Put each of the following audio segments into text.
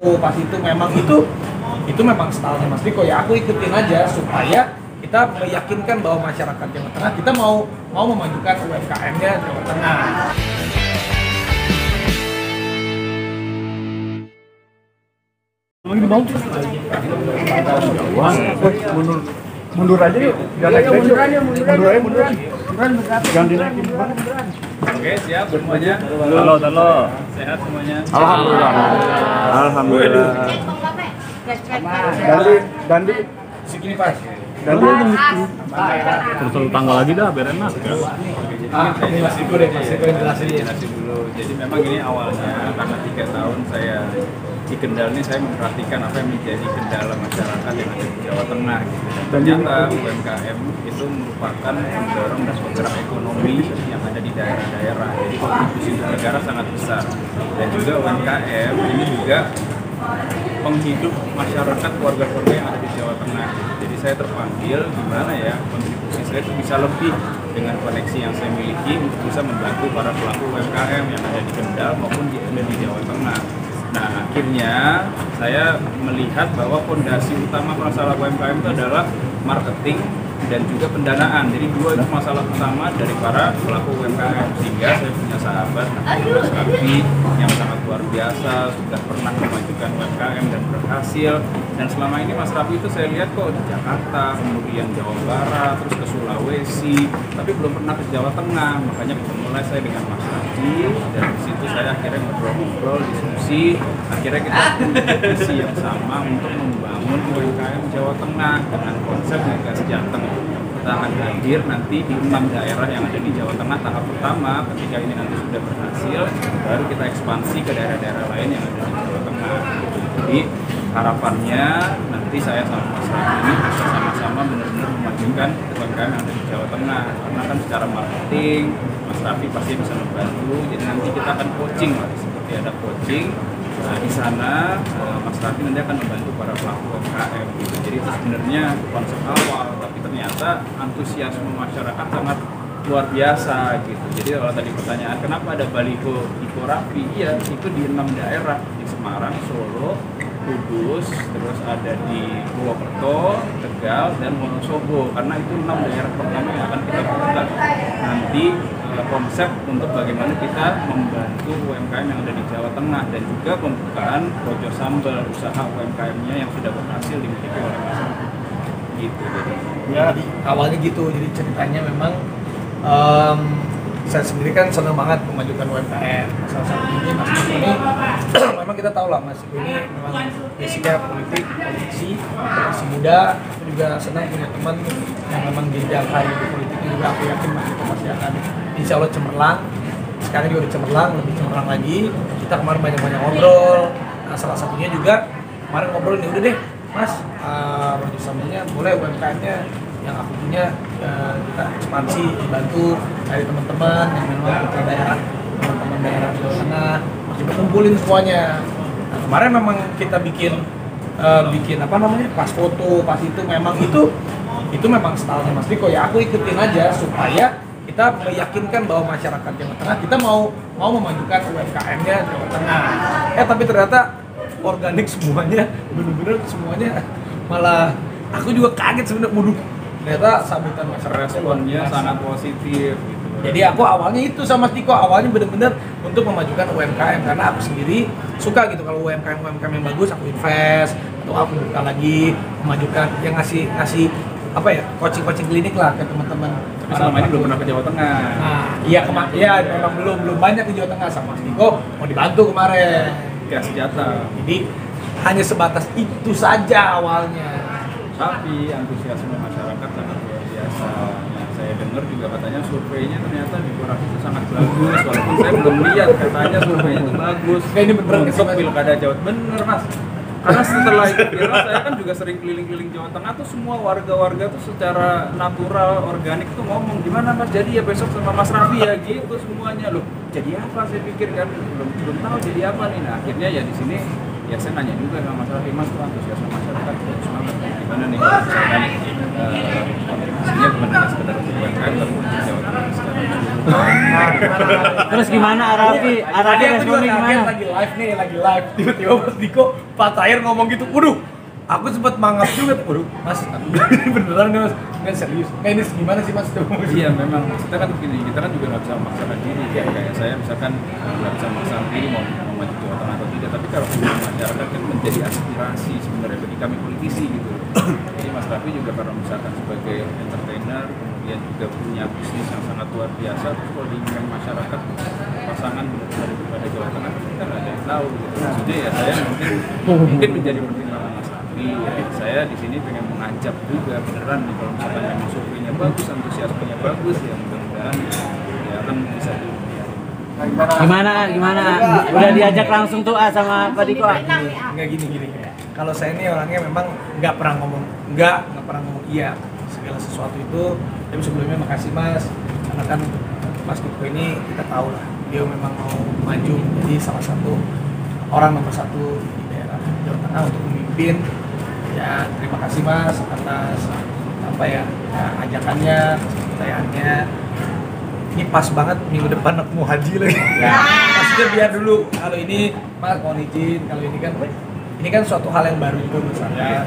Pas itu memang stylenya Mas Diko ya, aku ikutin aja supaya kita meyakinkan bahwa masyarakat Jawa Tengah kita mau memajukan UMKM-nya Jawa Tengah. Lagi di bawah. Mundur aja yuk. Mundur. Jangan dinaikin. Oke, siap semuanya. Halo. Sehat semuanya. Alhamdulillah. Dandi. Segini Pak. Dandi. Terus tanggal lagi dah, biar enak. Ini Mas Diko deh, Mas Diko yang jelasin. Jelasin dulu. Jadi memang ini awalnya karena 3 tahun saya di Kendal ini saya memperhatikan apa yang menjadi kendala masyarakat yang ada di Jawa Tengah gitu. Dan ternyata UMKM itu merupakan pendorong dan penggerak ekonomi yang ada di daerah-daerah. Jadi kontribusi untuk negara sangat besar. Dan juga UMKM ini juga penghidup masyarakat keluarga-keluarga yang ada di Jawa Tengah. Jadi saya terpanggil gimana ya kontribusi saya itu bisa lebih dengan koneksi yang saya miliki untuk bisa membantu para pelaku UMKM yang ada di Kendal maupun di Jawa Tengah. Nah, akhirnya saya melihat bahwa fondasi utama masalah UMKM itu adalah marketing dan juga pendanaan. Jadi 2 itu masalah utama dari para pelaku UMKM. Sehingga saya punya sahabat Mas Raffi yang sangat luar biasa, sudah pernah memajukan UMKM dan berhasil. Dan selama ini Mas Raffi itu saya lihat kok di Jakarta, kemudian Jawa Barat, terus ke Sulawesi, tapi belum pernah ke Jawa Tengah. Makanya mulai saya dengan Mas Raffi, dan di situ saya akhirnya ngobrol-ngobrol, diskusi. Akhirnya kita punya visi yang sama untuk membangun UMKM Jawa Tengah dengan konsep Gas Jateng. Kita akan hadir nanti di 6 daerah yang ada di Jawa Tengah tahap pertama. Ketika ini nanti sudah berhasil, baru kita ekspansi ke daerah-daerah lain yang ada di Jawa Tengah. Jadi harapannya nanti saya sama Mas Raffi ini bisa sama-sama benar-benar memajukan UMKM yang ada di Jawa Tengah. Karena kan secara marketing Mas Raffi pasti bisa membantu. Jadi nanti kita akan coaching, seperti ada coaching. Nah, di sana Mas Raffi nanti akan membantu para pelaku UMKM gitu. Jadi itu sebenarnya konsep awal, tapi ternyata antusiasme masyarakat sangat luar biasa gitu. Jadi kalau tadi pertanyaan kenapa ada baliho Diko Raffi, iya itu di 6 daerah, di Semarang, Solo, Kudus, terus ada di Purwokerto, Tegal, dan Wonosobo. Karena itu 6 daerah pertama yang akan kita buka nanti konsep untuk bagaimana kita membantu UMKM yang ada di Jawa Tengah dan juga pembukaan Rojo Sambal, usaha UMKM-nya yang sudah berhasil dimiliki oleh Mas Raffi. Gitu jadi. Ya, awalnya gitu. Jadi ceritanya memang saya sendiri kan senang banget memajukan UMKM. Salah satu ini Mas Diko ini memang kita tahu lah Mas Diko ini memang basicnya politisi muda. Aku juga senang punya teman yang memang jenjang karir di politiknya juga. Aku yakin Mas Diko pasti akan insya Allah cemerlang. Sekarang juga udah cemerlang, lebih cemerlang lagi. Kita kemarin banyak ngobrol. Nah, salah satunya juga kemarin ngobrol nih, udah deh Mas, Rojo Sambalnya boleh UMKM-nya yang aku punya kita ekspansi, dibantu dari teman-teman yang memang putra daerah, teman-teman daerah Jawa Tengah, kita kumpulin semuanya. Nah, kemarin memang kita bikin pas foto, pas itu memang stylenya Mas Diko ya, aku ikutin aja supaya kita meyakinkan bahwa masyarakat Jawa Tengah kita mau memajukan UMKM-nya Jawa Tengah. Tapi ternyata organik semuanya, bener-bener semuanya, malah aku juga kaget sebenarnya. Ternyata sambutan masyarakat responnya sangat positif gitu. Jadi aku awalnya itu sama Diko, awalnya bener-bener untuk memajukan UMKM karena aku sendiri suka gitu kalau UMKM yang bagus aku invest atau aku buka lagi memajukan yang ngasih apa ya, coaching klinik lah ke teman-teman. Tapi selama ini belum pernah ke Jawa Tengah. Nah, iya memang belum banyak di Jawa Tengah. Sama Diko mau dibantu kemarin. Gas Jateng. Jadi hanya sebatas itu saja awalnya. Tapi antusiasme masyarakat sangat luar biasa. Yang saya dengar juga katanya surveinya ternyata di Korak itu sangat bagus. Walaupun saya belum lihat, katanya surveinya itu bagus. Ini bener untuk pilkada Jawa. Bener Mas. Karena setelah itu viral, saya kan juga sering keliling-keliling Jawa Tengah tuh semua warga-warga tuh secara natural, organik tuh ngomong gimana Mas jadi ya besok sama Mas Raffi ya gitu semuanya loh. Jadi apa saya pikir kan belum tahu jadi apa nih. Nah akhirnya ya di sini ya saya nanya juga sama masyarakat, Mas tuh antusiasme masyarakat bagus banget, gimana nih kalau misalkan kontribusinya bukan hanya sekedar untuk UMKM tapi untuk Jawa Tengah secara keseluruhan. Terus gimana Tadi Arafi aku juga responnya kaget gimana? lagi live tiba-tiba Mas Diko Pak Tahir ngomong gitu, waduh aku sempat mangap juga, waduh Mas ini beneran nih Mas, nggak serius, ini gimana sih Mas? Iya memang, kita kan begini, kita kan juga nggak bisa memaksakan diri ya. Kayak saya misalkan nggak bisa memaksakan diri mau maju Jawa Tengah atau tidak, tapi kalau masyarakat kan menjadi aspirasi sebenarnya bagi kami politisi gitu. Jadi Mas Raffi juga karena misalkan sebagai entertainer, kemudian juga punya bisnis yang sangat luar biasa, terus kalau diinginkan masyarakat pasangan daripada Jawa Tengah kita nggak ada yang tahu gitu. Maksudnya ya saya mungkin menjadi pertimbangan Mas Raffi, ya, saya di sini pengen mengajak juga beneran nih kalau misalkan memang surveinya bagus, antusiasmenya bagus, ya mudah-mudahan ya kan bisa Gimana? Udah diajak langsung tuh sama Pak Diko? Nggak gini. Kalau saya ini orangnya memang nggak pernah ngomong iya segala sesuatu itu. Tapi sebelumnya makasih Mas, karena kan Mas Diko ini kita tahu lah, dia memang mau maju menjadi salah satu orang nomor satu di daerah Jawa Tengah untuk memimpin. Ya terima kasih Mas atas ajakannya, kepercayaannya. Ini pas banget minggu depan aku mau haji lagi. Ya. Maksudnya biar dulu kalau ini Mas mohon izin, kalau ini kan suatu hal yang baru juga buat saya.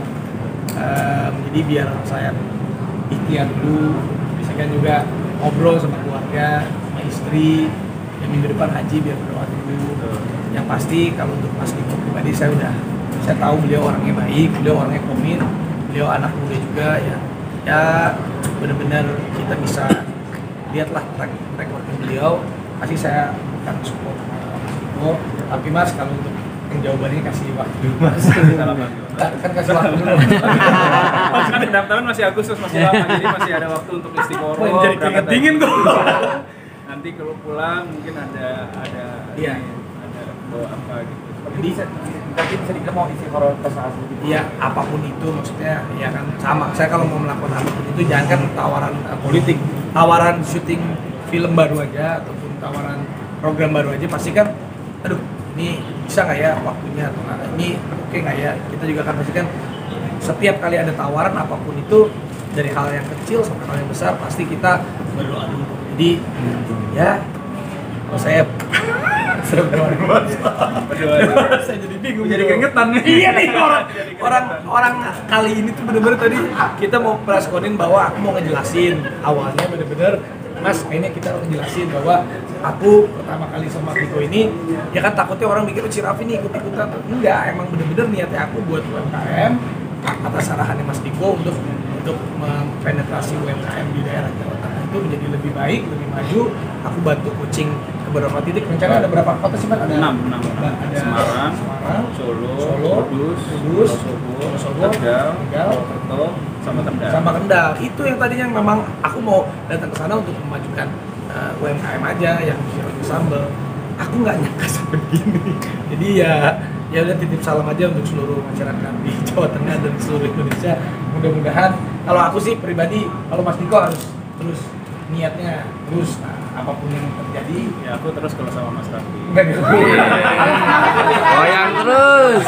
Jadi biar saya ikhtiar dulu, bisa kan juga ngobrol sama keluarga, sama istri. Yang minggu depan haji biar berdoa dulu. Yang pasti kalau untuk Mas Diko pribadi saya tahu beliau orangnya baik, beliau orangnya komit, beliau anak muda juga ya benar-benar kita bisa lihatlah track record beliau, pasti saya akan support Mas Diko. Tapi Mas kalau untuk jawabannya kasih waktu dulu Mas. Kan kasih waktu dulu. Kan pendaftaran masih Agustus, masih lama, jadi masih ada waktu untuk istiqoroh. Jadi keringet dingin kok. Nanti kalau pulang mungkin ada bawa apa gitu. Jadi bisa dibilang isi horor asli. Iya, apapun itu maksudnya ya kan sama. Saya kalau mau melakukan apapun itu jangan kan tawaran politik, tawaran syuting film baru aja ataupun tawaran program baru aja pasti kan, aduh ini bisa nggak ya waktunya atau nggak, ini oke nggak ya. Kita juga kan pasti kan setiap kali ada tawaran apapun itu dari hal yang kecil sampai hal yang besar pasti kita berdoa dulu. Jadi ya kalau saya berdoa. Saya jadi bingung. Jadi keringetan nih. Iya nih orang kali ini tuh bener-bener tadi kita mau praskonin bahwa aku mau ngejelasin awalnya bener-bener Mas, kayaknya kita harus ngejelasin bahwa aku pertama kali sama Diko ini ya kan takutnya orang mikir si Raffi nih ikut-ikutan. Enggak, emang bener-bener niatnya aku buat UMKM atas arahannya Mas Diko untuk mempenetrasi UMKM di daerah Jawa Tengah itu menjadi lebih baik, lebih maju. Aku bantu coaching ke beberapa titik. Rencana ada berapa kota sih Mas? Ada 6. Ada Semarang, Solo, Kudus, Wonosobo, Tegal, Purwokerto, sama Kendal. Itu yang tadinya memang aku mau datang ke sana untuk memajukan UMKM aja yang di sambal. Aku nggak nyangka sampai begini. Jadi ya udah titip salam aja untuk seluruh masyarakat di Jawa Tengah dan seluruh Indonesia. Mudah-mudahan kalau aku sih pribadi, kalau Mas Diko harus terus niatnya terus apapun yang terjadi ya aku terus kalau sama Mas Raffi. Enggak gitu. Goyang terus.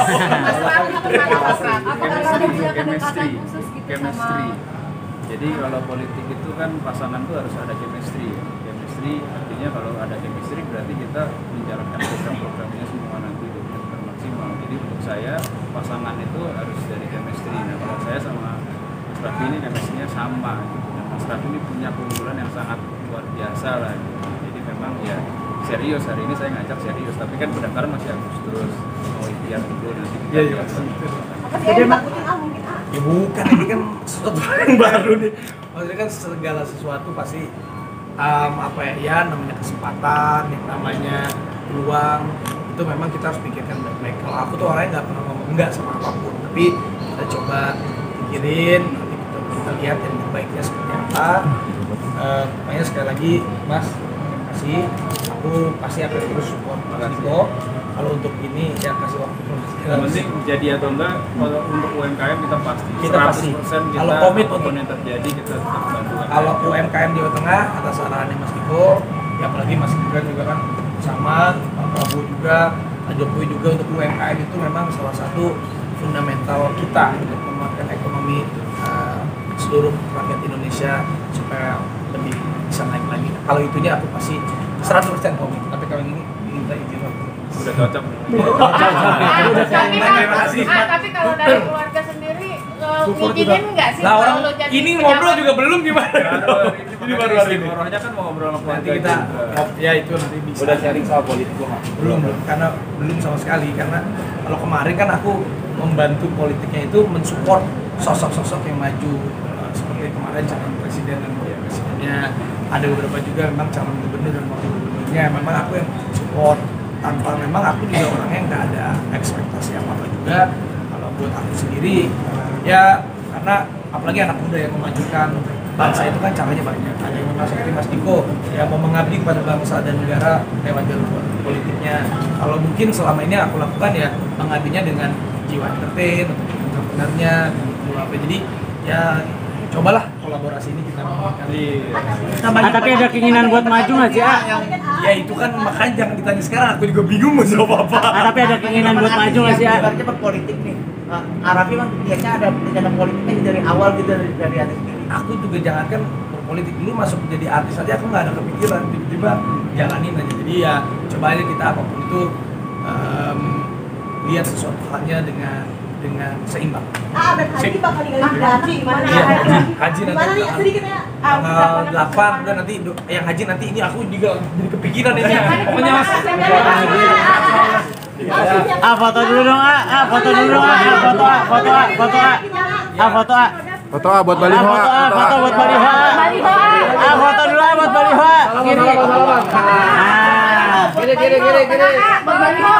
Chemistry. Jadi kalau politik itu kan pasangan tuh harus ada chemistry. Chemistry artinya kalau ada chemistry berarti kita menjalankan program-programnya semua nanti dengan maksimal. Jadi untuk saya pasangan itu harus dari chemistry. Nah kalau saya sama Mas Raffi ini chemistry-nya sama gitu. Dan Mas Raffi ini punya keunggulan yang sangat luar biasa lah gitu. Jadi memang ya serius, hari ini saya ngajak serius, tapi kan pendaftaran masih Agustus, mau ikhtiar dulu nanti kita lihat. Jadi ya bukan, ini kan sesuatu yang baru nih. Maksudnya kan segala sesuatu pasti namanya kesempatan, yang namanya peluang itu memang kita harus pikirkan baik-baik. Kalau aku tuh orangnya nggak pernah ngomong enggak sama apapun, tapi kita coba pikirin, nanti kita lihat yang terbaiknya seperti apa. Pokoknya sekali lagi Mas, terima kasih. Aku pasti akan terus support Mas Diko. Kalau untuk ini ya kasih waktu dulu. Yang penting jadi atau enggak, kalau untuk UMKM kita pasti. Kita kalau komit untuk yang terjadi kita tetap bantu. Kalau UMKM di Jawa Tengah atas arahannya Mas Diko, ya apalagi Mas Gibran juga kan sama, Pak Prabowo juga Pak Jokowi juga untuk UMKM itu memang salah satu fundamental kita untuk menguatkan ekonomi seluruh rakyat Indonesia supaya lebih bisa naik lagi. Kalau itunya aku pasti 100% komit. Tapi kalau ini minta izin waktu. Udah cocok. Tapi kalau dari keluarga sendiri ngizinin nggak sih? Nah, orang kalau lo jadi ini pejabat? ngobrol juga belum gimana? Ini baru hari ini. Orangnya kan mau ngobrol sama Nanti keluarga kita juga. ya itu nanti bisa. Udah sharing soal politik gua nggak? Belum karena belum sama sekali karena kalau kemarin kan aku membantu politiknya itu mensupport sosok-sosok yang maju seperti kemarin calon presiden dan wakil presidennya, ada beberapa juga memang calon gubernur dan wakil gubernurnya memang aku yang support tanpa memang aku juga orangnya nggak ada ekspektasi apa-apa juga. Kalau buat aku sendiri ya karena apalagi anak muda yang memajukan bangsa itu kan caranya banyak. Ada yang memang seperti Mas Diko yang mau mengabdi kepada bangsa dan negara lewat jalur politiknya. Kalau mungkin selama ini aku lakukan ya mengabdinya dengan jiwa entertain, sebenarnya apa. Jadi ya cobalah kolaborasi ini kita melakukan. Tapi ada keinginan buat maju nggak sih? Ya itu kan makanya jangan ditanya sekarang, aku juga bingung mau jawab apa. Tapi ada keinginan buat maju nggak sih? Ibaratnya berpolitik nih. Arafi kan biasanya ada rencana politiknya dari awal gitu dari atas sendiri. Aku juga jangankan berpolitik dulu masuk jadi artis aja aku nggak ada kepikiran, tiba-tiba jalanin aja. Jadi ya coba aja kita apapun itu lihat sesuatu halnya dengan seimbang. Dan haji bakal diganti haji gimana Iya, haji Gimana nanti nih sedikit ya? tanggal 8 udah nanti yang haji nanti ini aku juga jadi kepikiran ini. Pokoknya Mas. Foto dulu dong, foto dulu dong, foto Foto buat baliho. foto buat baliho. Foto dulu buat baliho. Kiri. Buat baliho.